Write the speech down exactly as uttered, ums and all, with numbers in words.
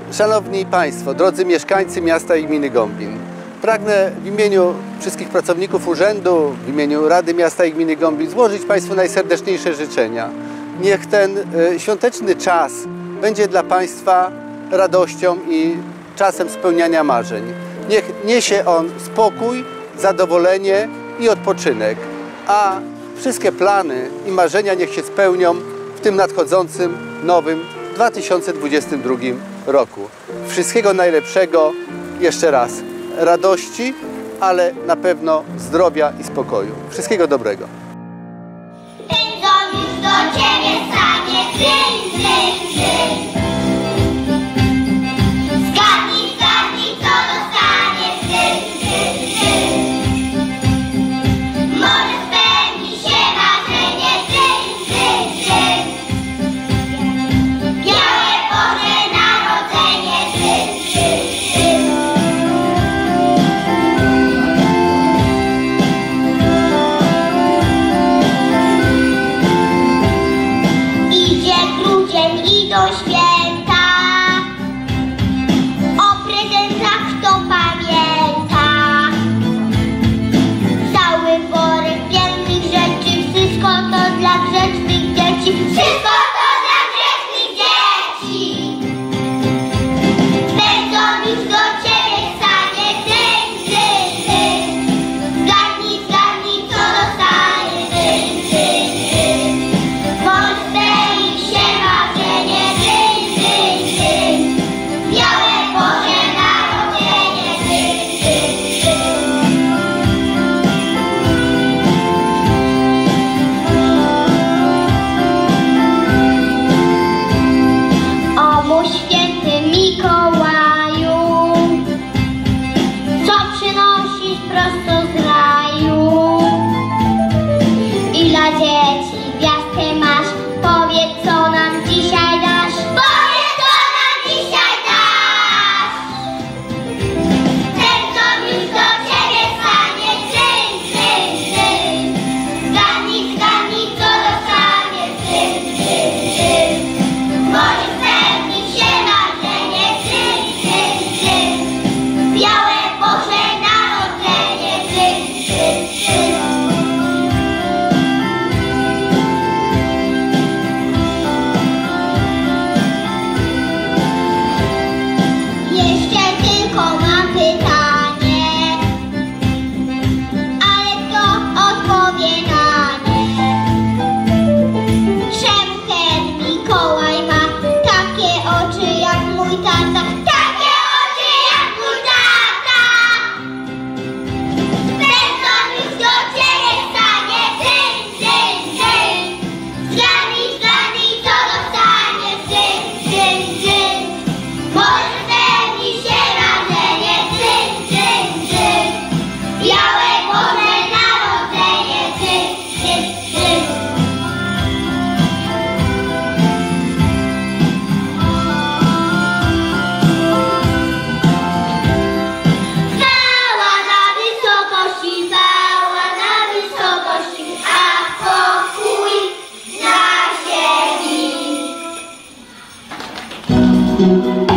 Szanowni Państwo, drodzy mieszkańcy miasta i gminy Gombin, pragnę w imieniu wszystkich pracowników urzędu, w imieniu Rady Miasta i Gminy Gombin złożyć Państwu najserdeczniejsze życzenia. Niech ten świąteczny czas będzie dla Państwa radością i czasem spełniania marzeń. Niech niesie on spokój, zadowolenie i odpoczynek, a wszystkie plany i marzenia niech się spełnią w tym nadchodzącym, nowym dwa tysiące dwudziestym drugim roku. Wszystkiego najlepszego, jeszcze raz, radości, ale na pewno zdrowia i spokoju. Wszystkiego dobrego. Pędzą już do Ciebie stanie, dzyń, dzyń, dzyń. Zgadnij, zgadnij, co dostaniesz, dzyń, dzyń, dzyń. Może spełni się marzenie, dzyń, dzyń, dzyń. Białe Boże Narodzenie, dzyń, dzyń, dzyń. Idzie grudzień, idą święta, o prezentach kto pamięta. Cały worek pięknych rzeczy, wszystko to dla grzecznych dzieci, wszystko to dla grzecznych dzieci. Pędzą już do Ciebie stanie, dzyń, dzyń, dzyń. Zgadnij, zgadnij, co dostaniesz, dzyń, dzyń, dzyń. Może spełni się marzenie, dzyń, dzyń, dzyń. Białe Boże Narodzenie, dzyń, dzyń, dzyń. O mój święty Mikołaju, co przynosisz prosto z raju? I dla dzieci gwiazdkę masz, powiedz, co nam dzisiaj dasz. Powiedz, co nam dzisiaj dasz. Pędzą już do Ciebie stanie, dzyń, dzyń, dzyń. Zgadnij, zgadnij, co dostaniesz, dzyń, dzyń, dzyń. Może spełni się marzenie, dzyń, dzyń, dzyń. Białe Boże Narodzenie, dzyń, dzyń, dzyń. Jeszcze tylko mam pytanie, ale kto odpowie na nie? Czemu ten Mikołaj ma takie oczy jak mój tata? Takie oczy jak mój tata! Pędzą już do Ciebie stanie, dzyń, dzyń, dzyń. Zgadnij, zgadnij, co dostaniesz, dzyń, dzyń, dzyń. Może spełni się marzenie, dzyń, dzyń, dzyń. Białe Boże Narodzenie, dzyń, dzyń, dzyń. Chwała na wysokości, chwała na wysokości, a pokój na ziemi.